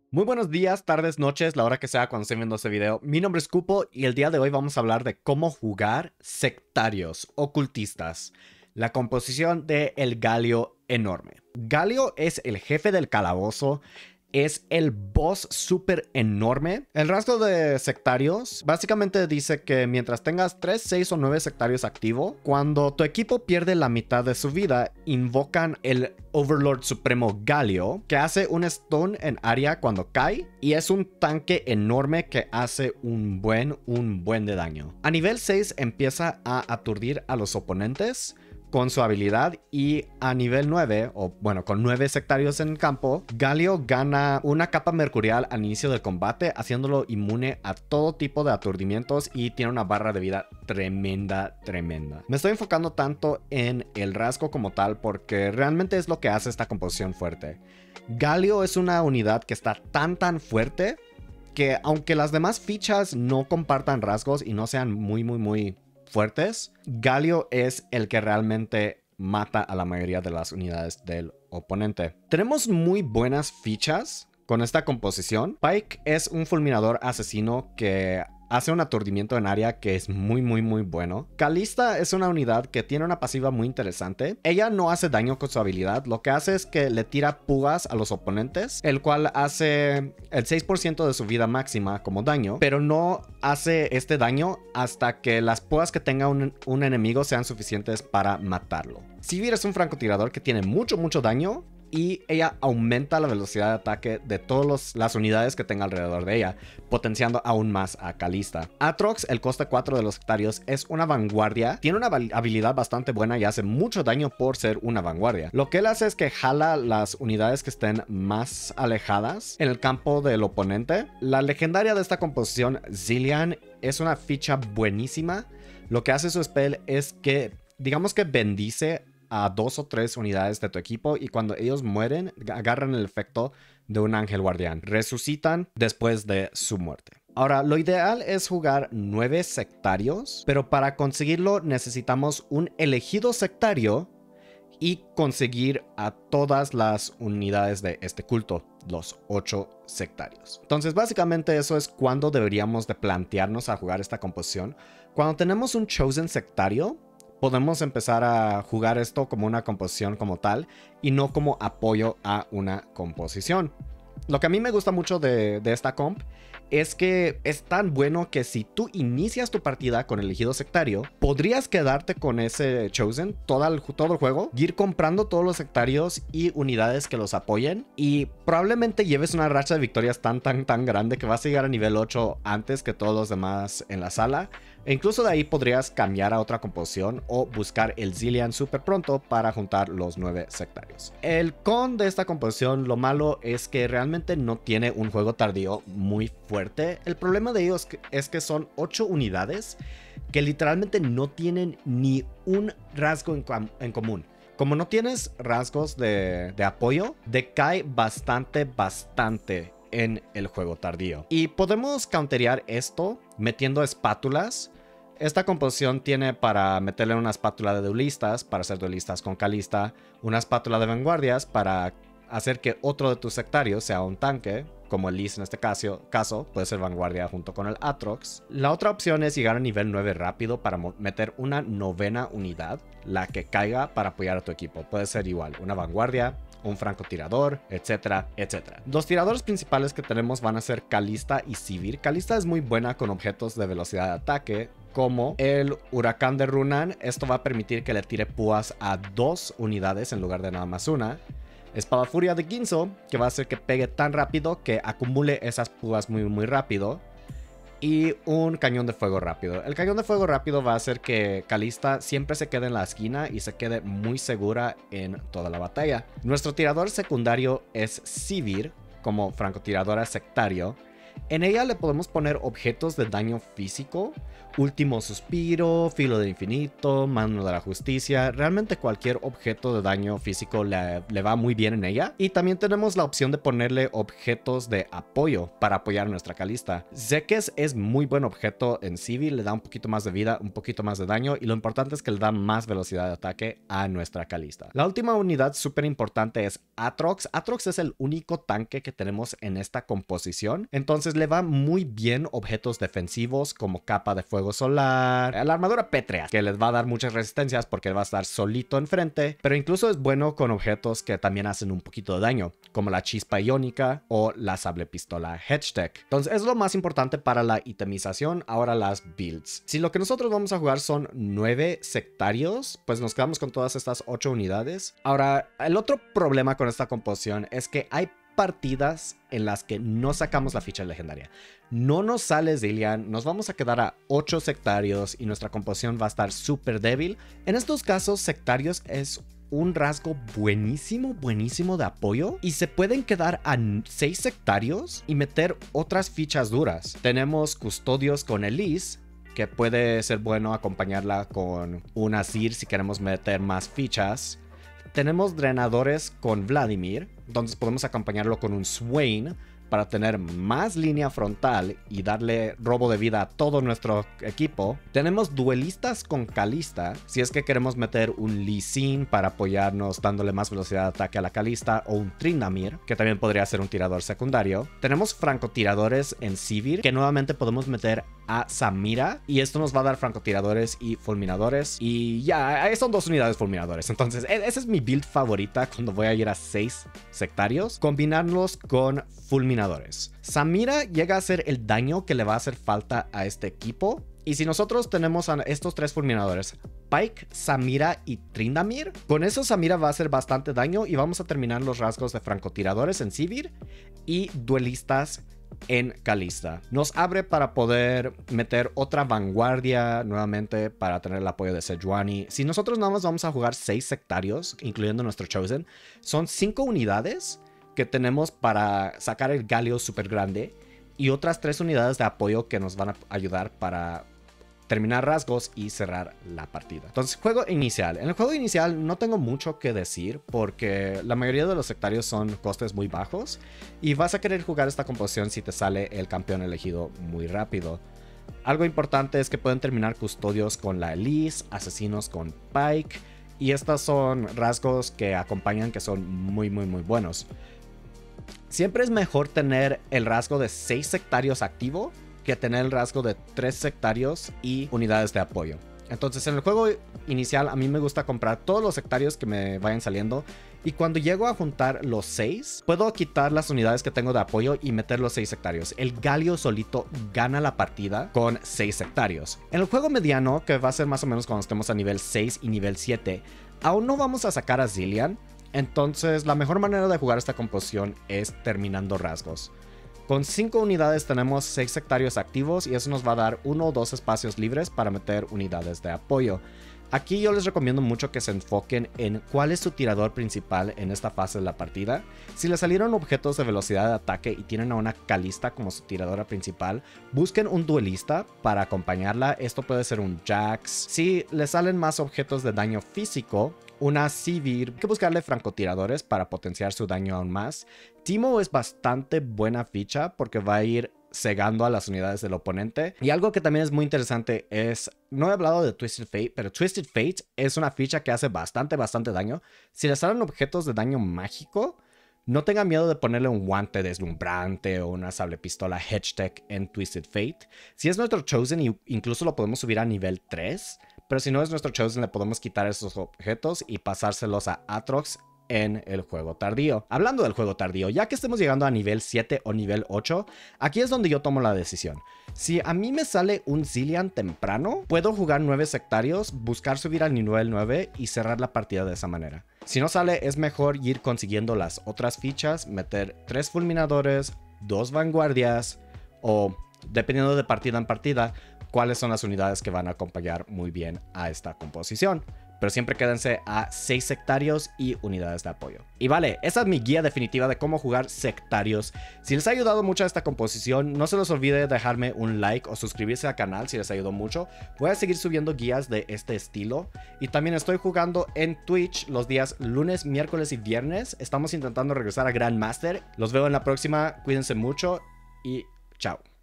Muy buenos días, tardes, noches, la hora que sea cuando estén viendo este video. Mi nombre es Cupo y el día de hoy vamos a hablar de cómo jugar sectarios ocultistas. La composición de el Galio enorme. Galio es el jefe del calabozo. Es el boss súper enorme. El rasgo de sectarios básicamente dice que mientras tengas 3, 6 o 9 sectarios activo, cuando tu equipo pierde la mitad de su vida, invocan el Overlord Supremo Galio, que hace un stun en área cuando cae, y es un tanque enorme que hace un buen de daño. A nivel 6 empieza a aturdir a los oponentes con su habilidad, y a nivel 9, o bueno, con 9 sectarios en el campo, Galio gana una capa mercurial al inicio del combate, haciéndolo inmune a todo tipo de aturdimientos, y tiene una barra de vida tremenda. Me estoy enfocando tanto en el rasgo como tal porque realmente es lo que hace esta composición fuerte. Galio es una unidad que está tan fuerte que aunque las demás fichas no compartan rasgos y no sean muy fuertes, Galio es el que realmente mata a la mayoría de las unidades del oponente. Tenemos muy buenas fichas con esta composición. Pike es un fulminador asesino que hace un aturdimiento en área que es muy bueno. Kalista es una unidad que tiene una pasiva muy interesante. Ella no hace daño con su habilidad. Lo que hace es que le tira púas a los oponentes, el cual hace el 6% de su vida máxima como daño, pero no hace este daño hasta que las púas que tenga un enemigo sean suficientes para matarlo. Sivir es un francotirador que tiene mucho daño, y ella aumenta la velocidad de ataque de todas las unidades que tenga alrededor de ella, potenciando aún más a Kalista. Aatrox, el coste 4 de los sectarios, es una vanguardia. Tiene una habilidad bastante buena y hace mucho daño por ser una vanguardia. Lo que él hace es que jala las unidades que estén más alejadas en el campo del oponente. La legendaria de esta composición, Zilean, es una ficha buenísima. Lo que hace su spell es que, digamos que bendice a 2 o 3 unidades de tu equipo, y cuando ellos mueren agarran el efecto de un ángel guardián, resucitan después de su muerte. Ahora, lo ideal es jugar 9 sectarios, pero para conseguirlo necesitamos un elegido sectario y conseguir a todas las unidades de este culto, los 8 sectarios. Entonces básicamente eso es cuando deberíamos de plantearnos a jugar esta composición. Cuando tenemos un chosen sectario, podemos empezar a jugar esto como una composición como tal y no como apoyo a una composición. Lo que a mí me gusta mucho de esta comp es que es tan bueno que si tú inicias tu partida con elegido sectario, podrías quedarte con ese Chosen todo el juego, ir comprando todos los sectarios y unidades que los apoyen, y probablemente lleves una racha de victorias tan grande que vas a llegar a nivel 8 antes que todos los demás en la sala. E incluso de ahí podrías cambiar a otra composición o buscar el Zilean súper pronto para juntar los 9 sectarios. El con de esta composición, lo malo es que realmente no tiene un juego tardío muy fuerte. El problema de ellos es que son 8 unidades que literalmente no tienen ni un rasgo en común. Como no tienes rasgos de apoyo, decae bastante en el juego tardío. Y podemos counterear esto metiendo espátulas. Esta composición tiene para meterle una espátula de duelistas, para hacer duelistas con Kalista, una espátula de vanguardias para hacer que otro de tus sectarios sea un tanque, como el Lis en este caso, puede ser vanguardia junto con el Aatrox. La otra opción es llegar a nivel 9 rápido para meter una 9ª unidad, la que caiga para apoyar a tu equipo. Puede ser igual, una vanguardia, un francotirador, etcétera. Los tiradores principales que tenemos van a ser Kalista y Sivir. Kalista es muy buena con objetos de velocidad de ataque, como el huracán de Runan. Esto va a permitir que le tire púas a 2 unidades en lugar de nada más una. Espada Furia de Ginzo, que va a hacer que pegue tan rápido que acumule esas púas muy rápido. Y un cañón de fuego rápido. El cañón de fuego rápido va a hacer que Kalista siempre se quede en la esquina y se quede muy segura en toda la batalla. Nuestro tirador secundario es Sivir, como francotiradora sectario. En ella le podemos poner objetos de daño físico, último suspiro, filo del infinito, mano de la justicia. Realmente cualquier objeto de daño físico le va muy bien en ella. Y también tenemos la opción de ponerle objetos de apoyo para apoyar a nuestra Kalista. Zekes es muy buen objeto en Civil, le da un poquito más de vida, un poquito más de daño, y lo importante es que le da más velocidad de ataque a nuestra Kalista. La última unidad súper importante es Aatrox. Aatrox es el único tanque que tenemos en esta composición, entonces le va muy bien objetos defensivos como capa de fuego solar, la armadura pétrea, que les va a dar muchas resistencias porque va a estar solito enfrente, pero incluso es bueno con objetos que también hacen un poquito de daño, como la chispa iónica o la sable pistola Hedgetech. Entonces es lo más importante para la itemización. Ahora las builds. Si lo que nosotros vamos a jugar son 9 sectarios, pues nos quedamos con todas estas 8 unidades. Ahora, el otro problema con esta composición es que hay partidas en las que no sacamos la ficha legendaria. No nos sale Zilean, nos vamos a quedar a 8 sectarios y nuestra composición va a estar súper débil. En estos casos, sectarios es un rasgo buenísimo de apoyo, y se pueden quedar a 6 sectarios y meter otras fichas duras. Tenemos custodios con Elise, que puede ser bueno acompañarla con un Azir si queremos meter más fichas. Tenemos drenadores con Vladimir, entonces podemos acompañarlo con un Swain para tener más línea frontal y darle robo de vida a todo nuestro equipo. Tenemos duelistas con Kalista, si es que queremos meter un Lee Sin para apoyarnos dándole más velocidad de ataque a la Kalista, o un Tryndamere, que también podría ser un tirador secundario. Tenemos francotiradores en Sivir, que nuevamente podemos meter a Samira, y esto nos va a dar francotiradores y fulminadores, y ya, son 2 unidades fulminadores. Entonces esa es mi build favorita cuando voy a ir a 6 sectarios, combinarlos con fulminadores. Samira llega a ser el daño que le va a hacer falta a este equipo, y si nosotros tenemos a estos 3 fulminadores, Pyke, Samira y Tryndamere, con eso Samira va a hacer bastante daño, y vamos a terminar los rasgos de francotiradores en Sivir y duelistas en Kalista. Nos abre para poder meter otra vanguardia nuevamente para tener el apoyo de Sejuani. Si nosotros nada más vamos a jugar 6 sectarios, incluyendo nuestro Chosen, son 5 unidades que tenemos para sacar el Galio super grande, y otras 3 unidades de apoyo que nos van a ayudar para terminar rasgos y cerrar la partida. Entonces, juego inicial. En el juego inicial no tengo mucho que decir porque la mayoría de los sectarios son costes muy bajos, y vas a querer jugar esta composición si te sale el campeón elegido muy rápido. Algo importante es que pueden terminar custodios con la Elise, asesinos con Pyke, y estos son rasgos que acompañan, que son muy buenos. Siempre es mejor tener el rasgo de 6 sectarios activo que tener el rasgo de 3 sectarios y unidades de apoyo. Entonces, en el juego inicial a mí me gusta comprar todos los sectarios que me vayan saliendo, y cuando llego a juntar los 6, puedo quitar las unidades que tengo de apoyo y meter los 6 sectarios. El Galio solito gana la partida con 6 sectarios. En el juego mediano, que va a ser más o menos cuando estemos a nivel 6 y nivel 7, aún no vamos a sacar a Zilean. Entonces, la mejor manera de jugar esta composición es terminando rasgos. Con 5 unidades tenemos 6 sectarios activos, y eso nos va a dar 1 o 2 espacios libres para meter unidades de apoyo. Aquí yo les recomiendo mucho que se enfoquen en cuál es su tirador principal en esta fase de la partida. Si les salieron objetos de velocidad de ataque y tienen a una Kalista como su tiradora principal, busquen un duelista para acompañarla. Esto puede ser un Jax. Si les salen más objetos de daño físico, una Sivir, hay que buscarle francotiradores para potenciar su daño aún más. Teemo es bastante buena ficha porque va a ir cegando a las unidades del oponente. Y algo que también es muy interesante es, no he hablado de Twisted Fate, pero Twisted Fate es una ficha que hace bastante daño. Si les salen objetos de daño mágico, no tengan miedo de ponerle un guante deslumbrante o una sable pistola Hedgetech en Twisted Fate. Si es nuestro Chosen, incluso lo podemos subir a nivel 3. Pero si no es nuestro Chosen, le podemos quitar esos objetos y pasárselos a Aatrox en el juego tardío. Hablando del juego tardío, ya que estemos llegando a nivel 7 o nivel 8, aquí es donde yo tomo la decisión. Si a mí me sale un Zilean temprano, puedo jugar 9 sectarios, buscar subir al nivel 9 y cerrar la partida de esa manera. Si no sale, es mejor ir consiguiendo las otras fichas, meter 3 fulminadores, 2 vanguardias, o dependiendo de partida en partida, cuáles son las unidades que van a acompañar muy bien a esta composición. pero siempre quédense a 6 sectarios y unidades de apoyo. Y vale, esa es mi guía definitiva de cómo jugar sectarios. Si les ha ayudado mucho esta composición, no se les olvide dejarme un like o suscribirse al canal si les ayudó mucho. Voy a seguir subiendo guías de este estilo. Y también estoy jugando en Twitch los días lunes, miércoles y viernes. Estamos intentando regresar a Grandmaster. Los veo en la próxima, cuídense mucho y chao.